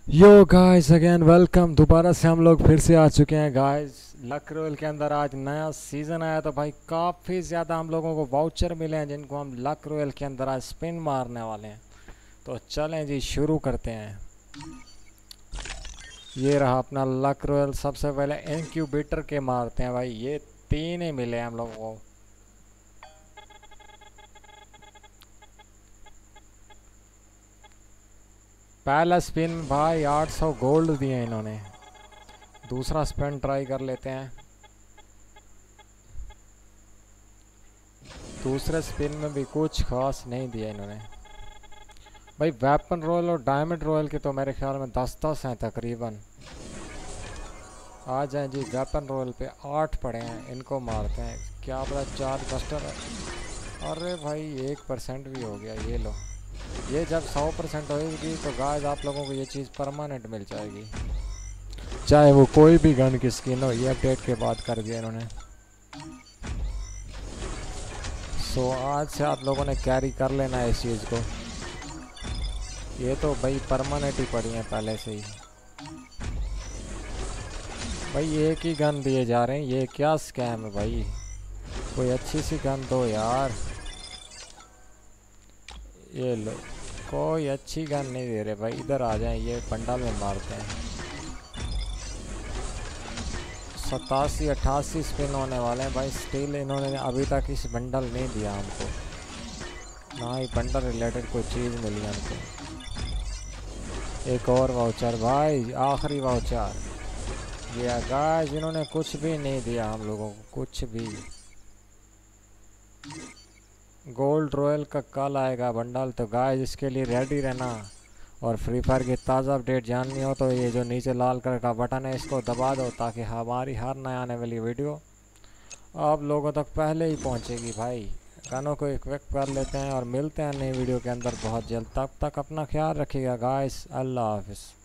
Yo guys again welcome. दोबारा से हम लोग फिर से आ चुके हैं गाइस लक रॉयल के अंदर। आज नया सीज़न आया तो भाई काफ़ी ज़्यादा हम लोगों को वाउचर मिले हैं जिनको हम लक रॉयल के अंदर आज स्पिन मारने वाले हैं। तो चलें जी शुरू करते हैं। ये रहा अपना लक रॉयल। सबसे पहले इंक्यूबेटर के मारते हैं भाई। ये तीन ही मिले हैं हम लोगों को। पहला स्पिन में भाई 800 गोल्ड दिए इन्होंने। दूसरा स्पिन ट्राई कर लेते हैं। दूसरे स्पिन में भी कुछ खास नहीं दिया इन्होंने भाई। वेपन रॉयल और डायमंड रॉयल के तो मेरे ख्याल में 10-10 हैं तकरीबन। आ जाएं जी। वेपन रॉयल पे 8 पड़े हैं, इनको मारते हैं। क्या पता चार्ज बस्टर है। अरे भाई 1% भी हो गया। ये लो, ये जब 100% होगी तो गाइस आप लोगों को ये चीज़ परमानेंट मिल जाएगी, चाहे वो कोई भी गन की स्किन हो। ये अपडेट के बाद कर दिया इन्होंने। सो आज से आप लोगों ने कैरी कर लेना है इस चीज़ को। ये तो भाई परमानेंट ही पड़ी हैं पहले से ही। भाई एक ही गन दिए जा रहे हैं, ये क्या स्कैम है भाई। कोई अच्छी सी गन दो यार। ये लो, कोई अच्छी गन नहीं दे रहे भाई। इधर आ जाएं, ये बंडल में मारते हैं। 87-88 स्पिन होने वाले हैं भाई। स्टिल इन्होंने अभी तक इस बंडल नहीं दिया हमको, ना ही बंडल रिलेटेड कोई चीज़ मिली हमको। एक और वाउचर भाई, आखिरी वाउचर। ये गाइस इन्होंने कुछ भी नहीं दिया हम लोगों को, कुछ भी। गोल्ड रॉयल का कल आएगा बंडल, तो गाइस इसके लिए रेडी रहना। और फ्री फायर की ताज़ा अपडेट जाननी हो तो ये जो नीचे लाल कलर का बटन है इसको दबा दो, ताकि हमारी हर नया आने वाली वीडियो आप लोगों तक पहले ही पहुंचेगी भाई। गानों को इक्विप कर लेते हैं और मिलते हैं नई वीडियो के अंदर बहुत जल्द। तब तक अपना ख्याल रखिएगा गाइस। अल्लाह हाफिज़।